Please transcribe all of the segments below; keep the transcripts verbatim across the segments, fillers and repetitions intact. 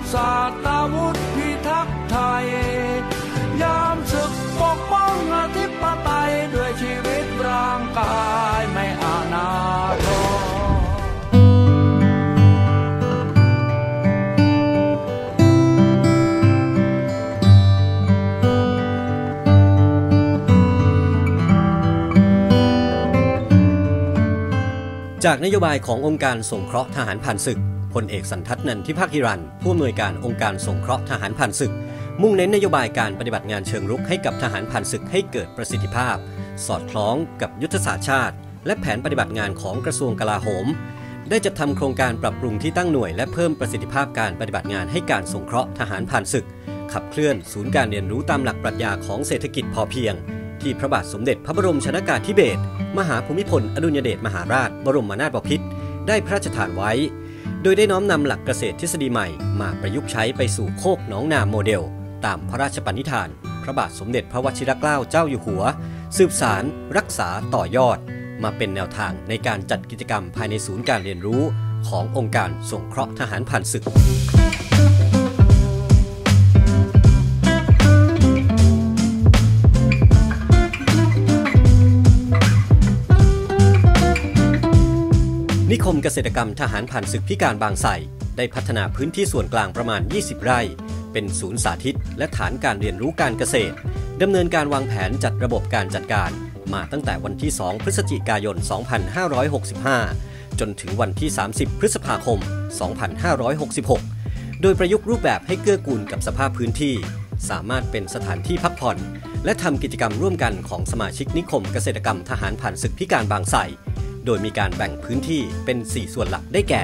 ศาสตราวุธพิทักษ์ไทยยามศึกปกป้องอธิปไตยด้วยชีวิตร่างกายไม่อาณาถจากนโยบายขององค์การสงเคราะห์ทหารผ่านศึกพลเอกสันทัดนันทิภาคหิรันผู้อำนวยการองค์การสงเคราะห์ทหารผ่านศึกมุ่งเน้นนโยบายการปฏิบัติงานเชิงรุกให้กับทหารผ่านศึกให้เกิดประสิทธิภาพสอดคล้องกับยุทธศาสตร์ชาติและแผนปฏิบัติงานของกระทรวงกลาโหมได้จัดทำโครงการปรับปรุงที่ตั้งหน่วยและเพิ่มประสิทธิภาพการปฏิบัติงานให้การสงเคราะห์ทหารผ่านศึกขับเคลื่อนศูนย์การเรียนรู้ตามหลักปรัชญาของเศรษฐกิจพอเพียงที่พระบาทสมเด็จพระบรมชนกาธิเบศรมหาภูมิพลอดุลยเดชมหาราชบรมนาถบพิตรได้พระราชทานไว้โดยได้น้อมนำหลักเกษตรทฤษฎีใหม่มาประยุกต์ใช้ไปสู่โคกหนองนาโมเดลตามพระราชปณิธานพระบาทสมเด็จพระวชิรเกล้าเจ้าอยู่หัวสืบสารรักษาต่อยอดมาเป็นแนวทางในการจัดกิจกรรมภายในศูนย์การเรียนรู้ขององค์การสงเคราะห์ทหารผ่านศึกนิคมเกษตรกรรมทหารผ่านศึกพิการบางไทรได้พัฒนาพื้นที่ส่วนกลางประมาณยี่สิบไร่เป็นศูนย์สาธิตและฐานการเรียนรู้การเกษตรดำเนินการวางแผนจัดระบบการจัดการมาตั้งแต่วันที่สองพฤศจิกายนสองพันห้าร้อยหกสิบห้าจนถึงวันที่สามสิบพฤษภาคมสองพันห้าร้อยหกสิบหกโดยประยุกต์รูปแบบให้เกื้อกูลกับสภาพพื้นที่สามารถเป็นสถานที่พักผ่อนและทำกิจกรรมร่วมกันของสมาชิกนิคมเกษตรกรรมทหารผ่านศึกพิการบางไทรโดยมีการแบ่งพื้นที่เป็นสี่ส่วนหลักได้แก่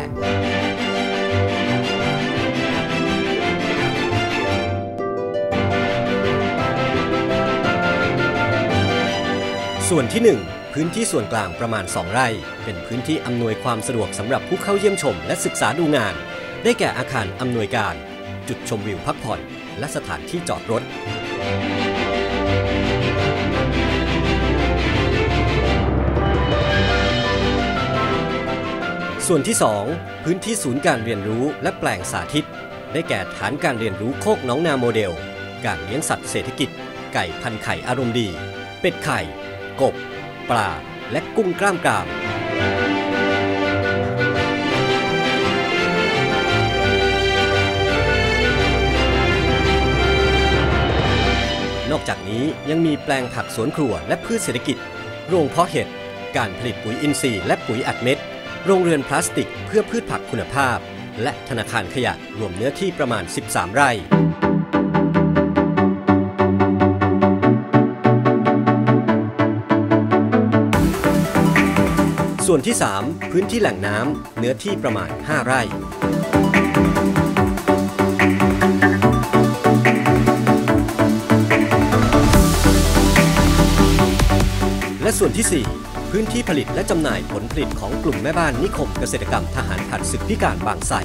ส่วนที่หนึ่งพื้นที่ส่วนกลางประมาณสองไร่เป็นพื้นที่อำนวยความสะดวกสำหรับผู้เข้าเยี่ยมชมและศึกษาดูงานได้แก่อาคารอำนวยการจุดชมวิวพักผ่อนและสถานที่จอดรถส่วนที่สองพื้นที่ศูนย์การเรียนรู้และแปลงสาธิตได้แก่ฐานการเรียนรู้โคกหนองนาโมเดลการเลี้ยงสัตว์เศรษฐกิจไก่พันไข่อารมณ์ดีเป็ดไข่กบปลาและกุ้งกล้ามกรามนอกจากนี้ยังมีแปลงผักสวนครัวและพืชเศรษฐกิจโรงเพาะเห็ดการผลิตปุ๋ยอินทรีย์และปุ๋ยอัดเม็ดโรงเรือนพลาสติกเพื่อพืชผักคุณภาพและธนาคารขยะรวมเนื้อที่ประมาณสิบสามไร่ส่วนที่สามพื้นที่แหล่งน้ำเนื้อที่ประมาณห้าไร่และส่วนที่สี่พื้นที่ผลิตและจำหน่ายผลผลิตของกลุ่มแม่บ้านนิคมเกษตรกรรมทหารผ่านศึกพิการบางไทร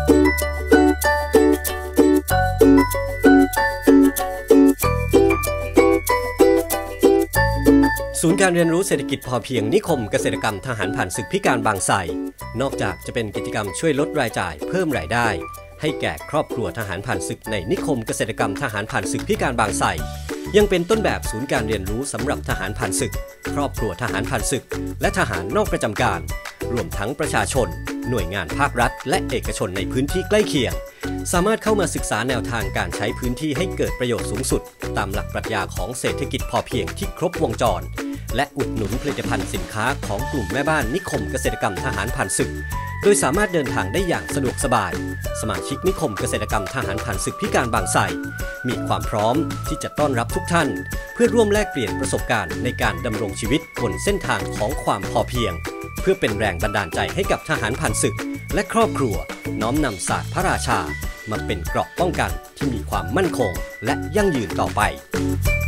ศูนย์การเรียนรู้เศรษฐกิจพอเพียงนิคมเกษตรกรรมทหารผ่านศึกพิการบางไทรนอกจากจะเป็นกิจกรรมช่วยลดรายจ่ายเพิ่มรายได้ให้แก่ครอบครัวทหารผ่านศึกในนิคมเกษตรกรรมทหารผ่านศึกพิการบางไทรยังเป็นต้นแบบศูนย์การเรียนรู้สำหรับทหารผ่านศึกครอบครัวทหารผ่านศึกและทหารนอกประจำการรวมทั้งประชาชนหน่วยงานภาครัฐและเอกชนในพื้นที่ใกล้เคียงสามารถเข้ามาศึกษาแนวทางการใช้พื้นที่ให้เกิดประโยชน์สูงสุดตามหลักปรัชญาของเศรษฐกิจพอเพียงที่ครบวงจรและอุดหนุนผลิตภัณฑ์สินค้าของกลุ่มแม่บ้านนิคมเกษตรกรรมทหารผ่านศึกโดยสามารถเดินทางได้อย่างสะดวกสบายสมาชิกนิคมเกษตรกรรมทหารผ่านศึกพิการบางไทรมีความพร้อมที่จะต้อนรับทุกท่านเพื่อร่วมแลกเปลี่ยนประสบการณ์ในการดำรงชีวิตบนเส้นทางของความพอเพียงเพื่อเป็นแรงบันดาลใจให้กับทหารผ่านศึกและครอบครัวน้อมนำศาสตร์พระราชามาเป็นเกราะป้องกันที่มีความมั่นคงและยั่งยืนต่อไป